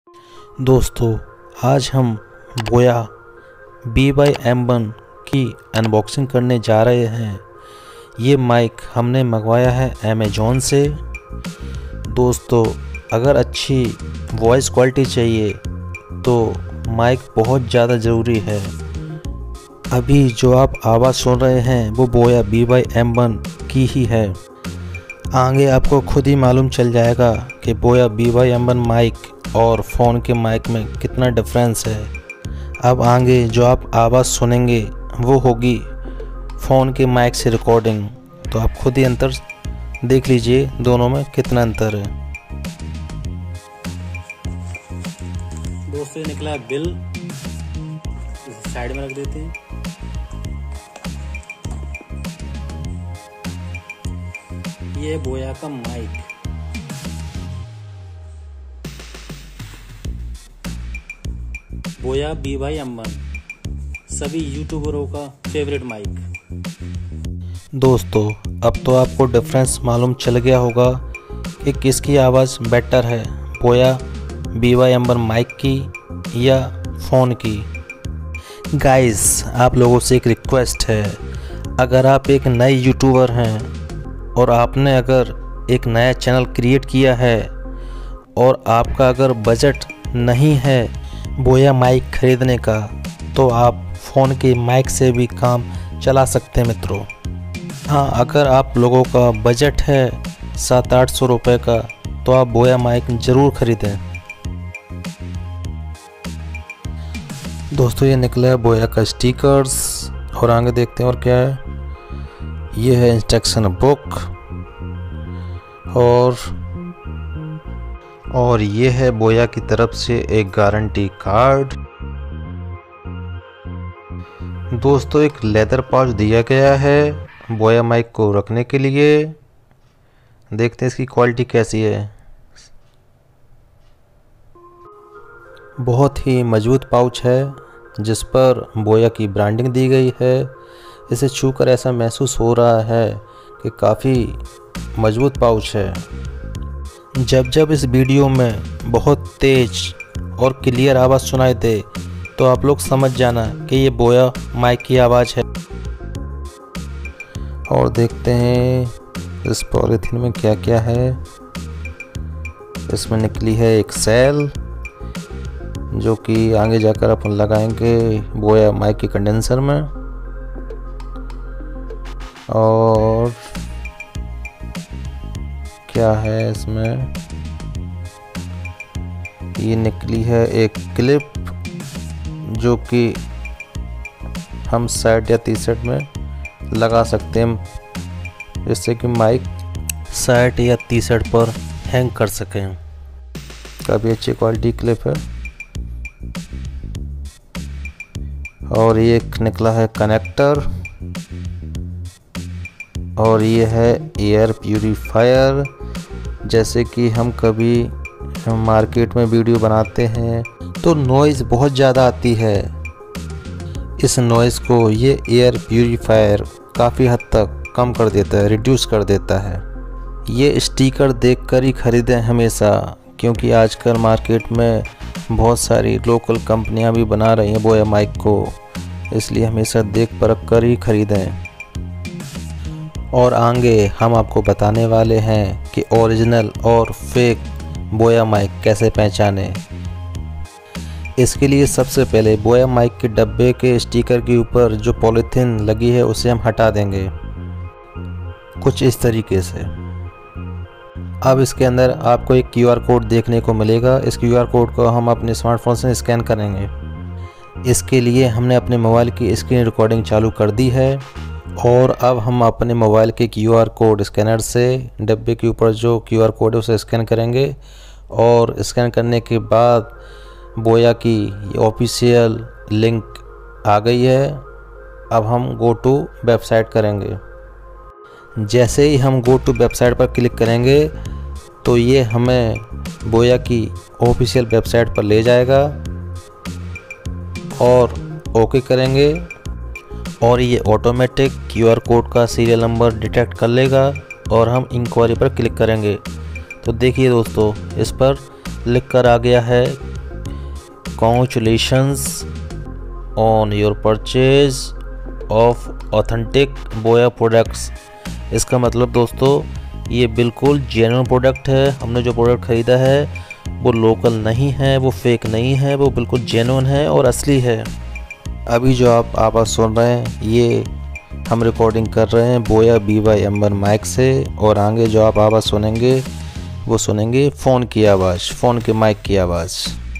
दोस्तों, आज हम बोया B/M1 की अनबॉक्सिंग करने जा रहे हैं। ये माइक हमने मंगवाया है अमेज़ॉन से। दोस्तों, अगर अच्छी वॉइस क्वालिटी चाहिए तो माइक बहुत ज़्यादा ज़रूरी है। अभी जो आप आवाज़ सुन रहे हैं वो बोया B/M1 की ही है। आगे आपको खुद ही मालूम चल जाएगा कि बोया B/M1 माइक और फ़ोन के माइक में कितना डिफरेंस है। अब आगे जो आप आवाज़ सुनेंगे वो होगी फ़ोन के माइक से रिकॉर्डिंग, तो आप खुद ही अंतर देख लीजिए दोनों में कितना अंतर है। दोस्तों, ये निकला बिल, इसे साइड में रख देते हैं। ये बोया का माइक, बोया B/M1 सभी यूट्यूबरों का फेवरेट माइक। दोस्तों, अब तो आपको डिफरेंस मालूम चल गया होगा कि किसकी आवाज़ बेटर है, बोया B/M1 माइक की या फ़ोन की। गाइस, आप लोगों से एक रिक्वेस्ट है, अगर आप एक नए यूट्यूबर हैं और आपने अगर एक नया चैनल क्रिएट किया है और आपका अगर बजट नहीं है बोया माइक खरीदने का, तो आप फ़ोन के माइक से भी काम चला सकते हैं मित्रों। हाँ, अगर आप लोगों का बजट है 700-800 रुपये का, तो आप बोया माइक ज़रूर ख़रीदें। दोस्तों, ये निकला है बोया का स्टिकर्स, और आगे देखते हैं और क्या है। ये है इंस्ट्रक्शन बुक, और ये है बोया की तरफ से एक गारंटी कार्ड। दोस्तों, एक लेदर पाउच दिया गया है बोया माइक को रखने के लिए। देखते हैं इसकी क्वालिटी कैसी है। बहुत ही मजबूत पाउच है जिस पर बोया की ब्रांडिंग दी गई है। इसे छूकर ऐसा महसूस हो रहा है कि काफ़ी मजबूत पाउच है। जब इस वीडियो में बहुत तेज और क्लियर आवाज़ सुनाई दे तो आप लोग समझ जाना कि ये बोया माइक की आवाज़ है। और देखते हैं इस पॉलीथीन में क्या क्या है। इसमें निकली है एक सेल, जो कि आगे जाकर अपन लगाएंगे बोया माइक के कंडेंसर में। और क्या है इसमें, ये निकली है एक क्लिप, जो कि हम शर्ट या टी शर्ट में लगा सकते हैं, जिससे कि माइक शर्ट या टी शर्ट पर हैंग कर सकें। काफ़ी अच्छी क्वालिटी क्लिप है। और ये निकला है कनेक्टर, और ये है एयर प्यूरीफायर। जैसे कि हम कभी मार्केट में वीडियो बनाते हैं तो नॉइज़ बहुत ज़्यादा आती है। इस नॉइज़ को ये एयर प्यूरीफायर काफ़ी हद तक कम कर देता है, रिड्यूस कर देता है। ये स्टिकर देखकर ही ख़रीदें हमेशा, क्योंकि आजकल मार्केट में बहुत सारी लोकल कंपनियां भी बना रही हैं बोया माइक को, इसलिए हमेशा देख परख कर ही ख़रीदें। और आगे हम आपको बताने वाले हैं कि ओरिजिनल और फेक बोया माइक कैसे पहचानें। इसके लिए सबसे पहले बोया माइक के डब्बे के स्टिकर के ऊपर जो पॉलीथीन लगी है उसे हम हटा देंगे, कुछ इस तरीके से। अब इसके अंदर आपको एक QR कोड देखने को मिलेगा। इस QR कोड को हम अपने स्मार्टफोन से स्कैन करेंगे। इसके लिए हमने अपने मोबाइल की स्क्रीन रिकॉर्डिंग चालू कर दी है, और अब हम अपने मोबाइल के QR कोड स्कैनर से डब्बे के ऊपर जो QR कोड है उसे स्कैन करेंगे। और स्कैन करने के बाद बोया की ऑफिशियल लिंक आ गई है। अब हम गो टू वेबसाइट करेंगे। जैसे ही हम गो टू वेबसाइट पर क्लिक करेंगे तो ये हमें बोया की ऑफिशियल वेबसाइट पर ले जाएगा, और ओके करेंगे, और ये ऑटोमेटिक QR कोड का सीरियल नंबर डिटेक्ट कर लेगा। और हम इंक्वायरी पर क्लिक करेंगे तो देखिए दोस्तों, इस पर लिख कर आ गया है congratulations on your purchase of authentic Boya products. इसका मतलब दोस्तों ये बिल्कुल जेन्युइन प्रोडक्ट है। हमने जो प्रोडक्ट ख़रीदा है वो लोकल नहीं है, वो फेक नहीं है, वो बिल्कुल जेन्युइन है और असली है। अभी जो आप आवाज़ सुन रहे हैं ये हम रिकॉर्डिंग कर रहे हैं बोया BY-M1 माइक से, और आगे जो आप आवाज़ सुनेंगे वो सुनेंगे फ़ोन की आवाज़, फ़ोन के माइक की आवाज़।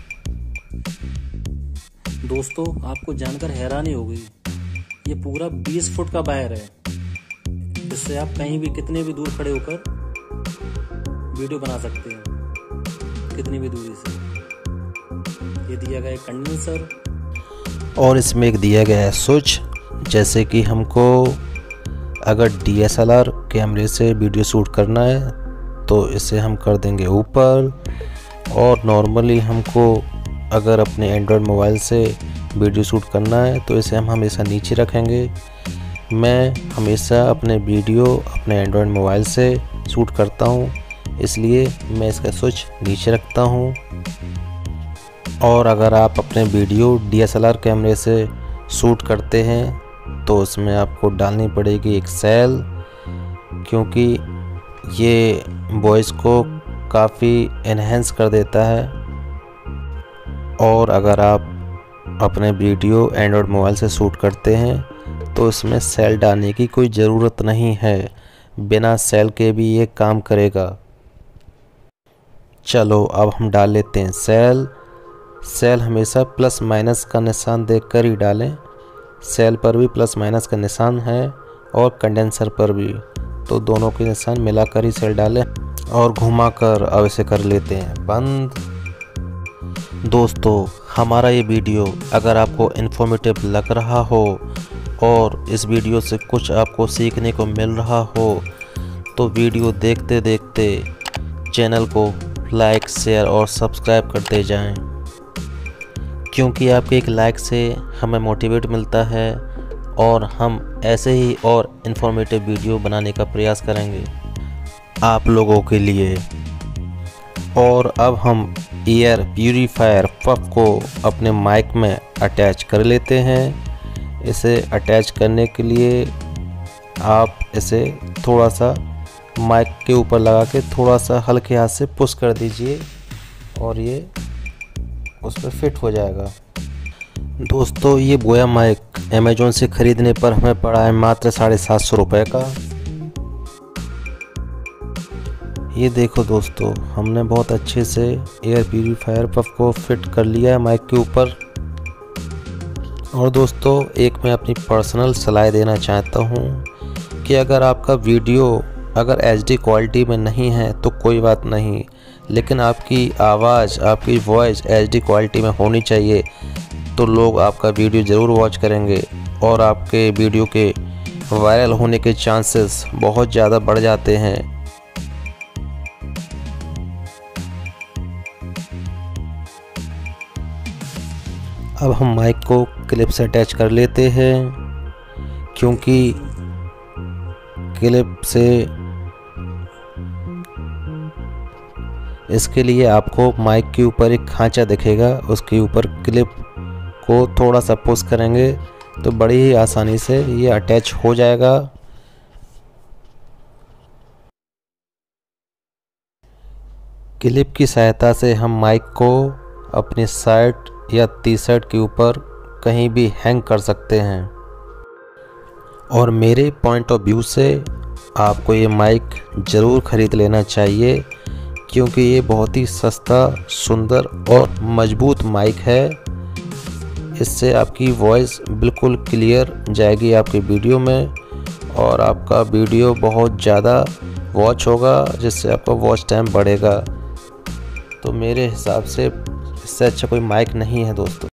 दोस्तों आपको जानकर हैरानी होगी, ये पूरा 20 फुट का वायर है। इससे आप कहीं भी कितने भी दूर खड़े होकर वीडियो बना सकते हैं, कितनी भी दूरी से। ये दिया गया है कंडेंसर, और इसमें एक दिया गया है स्विच। जैसे कि हमको अगर DSLR कैमरे से वीडियो शूट करना है तो इसे हम कर देंगे ऊपर, और नॉर्मली हमको अगर अपने एंड्रॉयड मोबाइल से वीडियो शूट करना है तो इसे हम हमेशा नीचे रखेंगे। मैं हमेशा अपने वीडियो अपने एंड्रॉयड मोबाइल से शूट करता हूँ, इसलिए मैं इसका स्विच नीचे रखता हूँ। और अगर आप अपने वीडियो DSLR कैमरे से शूट करते हैं तो उसमें आपको डालनी पड़ेगी एक सेल, क्योंकि ये वॉइस को काफ़ी एनहेंस कर देता है। और अगर आप अपने वीडियो एंड्रॉयड मोबाइल से शूट करते हैं तो इसमें सेल डालने की कोई ज़रूरत नहीं है, बिना सेल के भी ये काम करेगा। चलो अब हम डाल लेते हैं सेल। सेल हमेशा प्लस माइनस का निशान देखकर ही डालें। सेल पर भी प्लस माइनस का निशान है और कंडेंसर पर भी, तो दोनों के निशान मिलाकर ही सेल डालें और घुमाकर अब इसे कर लेते हैं बंद। दोस्तों हमारा ये वीडियो अगर आपको इन्फॉर्मेटिव लग रहा हो और इस वीडियो से कुछ आपको सीखने को मिल रहा हो तो वीडियो देखते देखते चैनल को लाइक, शेयर और सब्सक्राइब करते जाएं, क्योंकि आपके एक लाइक से हमें मोटिवेट मिलता है और हम ऐसे ही और इन्फॉर्मेटिव वीडियो बनाने का प्रयास करेंगे आप लोगों के लिए। और अब हम एयर प्यूरीफायर पफ को अपने माइक में अटैच कर लेते हैं। इसे अटैच करने के लिए आप इसे थोड़ा सा माइक के ऊपर लगा के थोड़ा सा हल्के हाथ से पुश कर दीजिए और ये उस पर फिट हो जाएगा। दोस्तों ये बोया माइक अमेज़ॉन से ख़रीदने पर हमें पड़ा है मात्र 750 रुपये का। ये देखो दोस्तों, हमने बहुत अच्छे से एयर प्यूरीफायर पफ को फिट कर लिया है माइक के ऊपर। और दोस्तों एक मैं अपनी पर्सनल सलाह देना चाहता हूँ कि अगर आपका वीडियो अगर HD क्वालिटी में नहीं है तो कोई बात नहीं, लेकिन आपकी आवाज़, आपकी वॉइस HD क्वालिटी में होनी चाहिए, तो लोग आपका वीडियो ज़रूर वॉच करेंगे और आपके वीडियो के वायरल होने के चांसेस बहुत ज़्यादा बढ़ जाते हैं। अब हम माइक को क्लिप से अटैच कर लेते हैं, क्योंकि क्लिप से इसके लिए आपको माइक के ऊपर एक खांचा दिखेगा, उसके ऊपर क्लिप को थोड़ा सा पुश करेंगे तो बड़ी ही आसानी से ये अटैच हो जाएगा। क्लिप की सहायता से हम माइक को अपनी शर्ट या टी-शर्ट के ऊपर कहीं भी हैंग कर सकते हैं। और मेरे पॉइंट ऑफ व्यू से आपको ये माइक ज़रूर ख़रीद लेना चाहिए, क्योंकि ये बहुत ही सस्ता, सुंदर और मजबूत माइक है। इससे आपकी वॉइस बिल्कुल क्लियर जाएगी आपके वीडियो में और आपका वीडियो बहुत ज़्यादा वॉच होगा, जिससे आपका वॉच टाइम बढ़ेगा। तो मेरे हिसाब से इससे अच्छा कोई माइक नहीं है दोस्तों।